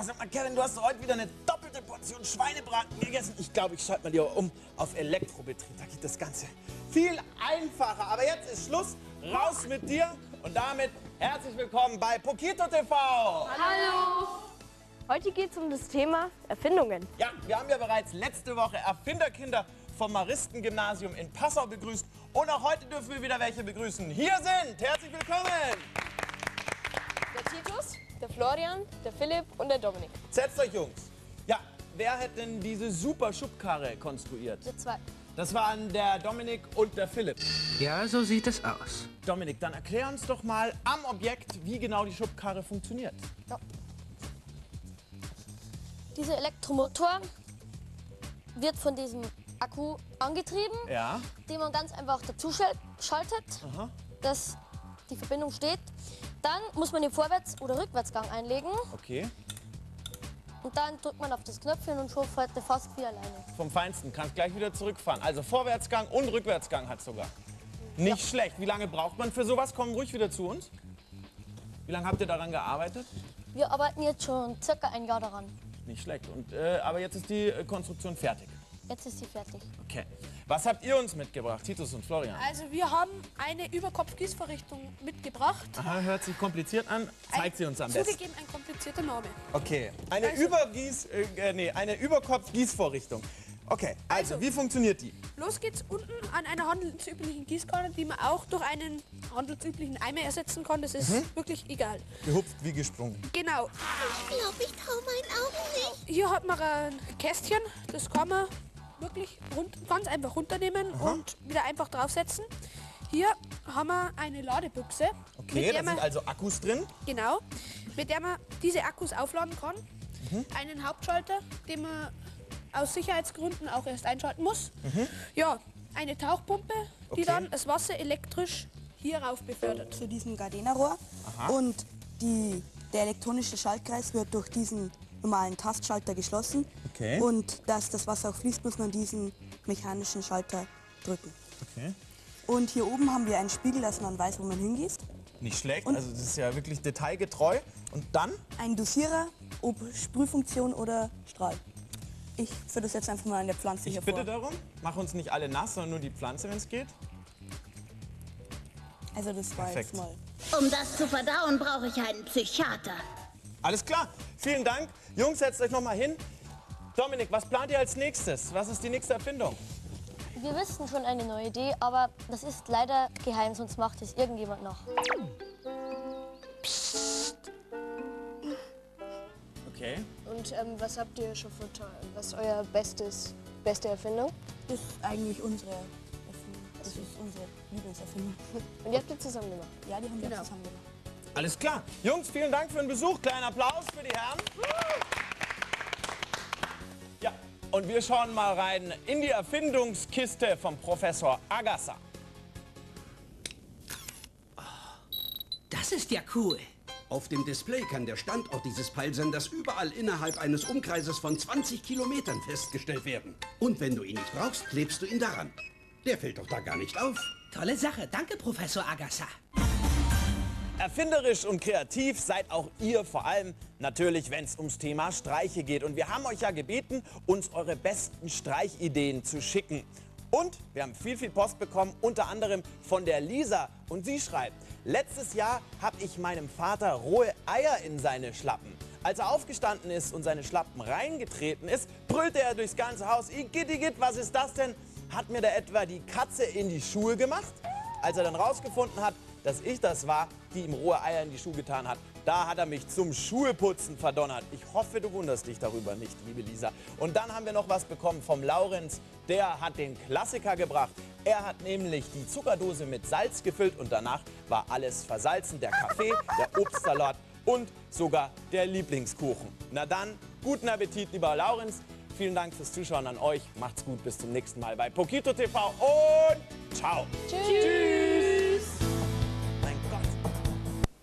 sag mal, Kevin, du hast heute wieder eine doppelte Portion Schweinebraten gegessen. Ich glaube, ich schalte mal lieber um auf Elektrobetrieb. Da geht das Ganze viel einfacher. Aber jetzt ist Schluss. Raus mit dir. Und damit herzlich willkommen bei Pokito TV. Hallo! Heute geht es um das Thema Erfindungen. Ja, wir haben ja bereits letzte Woche Erfinderkinder vom Maristengymnasium in Passau begrüßt. Und auch heute dürfen wir wieder welche begrüßen. Hier sind, herzlich willkommen, Der Titus, der Florian, der Philipp und der Dominik. setzt euch, Jungs. Ja, wer hat denn diese super Schubkarre konstruiert? Wir zwei. Das waren der Dominik und der Philipp. Ja, so sieht es aus. Dominik, dann erklär uns doch mal am Objekt, wie genau die Schubkarre funktioniert. Ja. Dieser Elektromotor wird von diesem Akku angetrieben, Ja. den man ganz einfach dazu schaltet, Aha. dass die Verbindung steht. Dann muss man den Vorwärts- oder Rückwärtsgang einlegen Okay. und dann drückt man auf das Knöpfchen und schon fährt der fast wie alleine. Vom Feinsten. Kannst gleich wieder zurückfahren. Also Vorwärtsgang und Rückwärtsgang hat sogar. Nicht schlecht. Wie lange braucht man für sowas? Komm ruhig wieder zu uns. Wie lange habt ihr daran gearbeitet? Wir arbeiten jetzt schon circa ein Jahr daran. Nicht schlecht. Und, aber jetzt ist die Konstruktion fertig. Jetzt ist sie fertig. Okay. Was habt ihr uns mitgebracht, Titus und Florian? Also wir haben eine Überkopf-Gießvorrichtung mitgebracht. Aha, hört sich kompliziert an. Zeigt sie uns am besten. Zugegeben ein komplizierter Name. Okay. Eine eine Überkopf-Gießvorrichtung. Okay. Also, wie funktioniert die? Los geht's unten an einer handelsüblichen Gießkanne, die man auch durch einen handelsüblichen Eimer ersetzen kann. Das ist wirklich egal. Gehupft wie gesprungen. Genau. Ich glaube, ich traue meinen Augen nicht. Hier hat man ein Kästchen, das kann man wirklich ganz einfach runternehmen und wieder einfach draufsetzen. Hier haben wir eine Ladebüchse. Okay, da sind also Akkus drin. Genau, mit der man diese Akkus aufladen kann. Einen Hauptschalter, den man aus Sicherheitsgründen auch erst einschalten muss. Ja, eine Tauchpumpe, die Okay. dann das Wasser elektrisch hierauf befördert. Zu diesem Gardena-Rohr. Und der elektronische Schaltkreis wird durch diesen normalen Tastschalter geschlossen. Okay. Und dass das Wasser auch fließt, muss man diesen mechanischen Schalter drücken. Okay. Und hier oben haben wir einen Spiegel, dass man weiß, wo man hingießt. Nicht schlecht. Und- Also, das ist ja wirklich detailgetreu. Und dann? Ein Dosierer, ob Sprühfunktion oder Strahl. Ich führe das jetzt einfach mal an der Pflanze Ich hier bitte vor. darum, mach uns nicht alle nass, sondern nur die Pflanze, wenn es geht. Also das war Perfekt. jetzt mal. Um das zu verdauen, brauche ich einen Psychiater. Alles klar. Vielen Dank. Jungs, setzt euch noch mal hin. Dominik, was plant ihr als nächstes? Was ist die nächste Erfindung? Wir wissen schon eine neue Idee, aber das ist leider geheim, sonst macht es irgendjemand noch. Okay. Und was habt ihr schon für was ist euer beste Erfindung? Das ist eigentlich unsere Erfindung. Das ist unsere Lieblingserfindung. Und die habt ihr zusammen gemacht. Ja, die haben wir Genau. zusammen gemacht. Alles klar. Jungs, vielen Dank für den Besuch. Kleinen Applaus für die Herren. Ja, und wir schauen mal rein in die Erfindungskiste vom Professor Agassa. Das ist ja cool. Auf dem Display kann der Standort dieses Peilsenders überall innerhalb eines Umkreises von 20 Kilometern festgestellt werden. Und wenn du ihn nicht brauchst, klebst du ihn daran. Der fällt doch da gar nicht auf. Tolle Sache. Danke, Professor Agassa. Erfinderisch und kreativ seid auch ihr, vor allem natürlich, wenn es ums Thema Streiche geht. Und wir haben euch ja gebeten, uns eure besten Streichideen zu schicken. Und wir haben viel Post bekommen, unter anderem von der Lisa. Und sie schreibt: Letztes Jahr habe ich meinem Vater rohe Eier in seine Schlappen. Als er aufgestanden ist und seine Schlappen reingetreten ist, brüllte er durchs ganze Haus: Igitt, was ist das denn? Hat mir da etwa die Katze in die Schuhe gemacht? Als er dann rausgefunden hat, dass ich das war, die ihm rohe Eier in die Schuhe getan hat, da hat er mich zum Schuheputzen verdonnert. Ich hoffe, du wunderst dich darüber nicht, liebe Lisa. Und dann haben wir noch was bekommen vom Laurenz. Der hat den Klassiker gebracht. Er hat nämlich die Zuckerdose mit Salz gefüllt und danach war alles versalzen. Der Kaffee, der Obstsalat und sogar der Lieblingskuchen. Na dann, guten Appetit, lieber Laurenz. Vielen Dank fürs Zuschauen an euch. Macht's gut, bis zum nächsten Mal bei Pokito TV und ciao. Tschüss.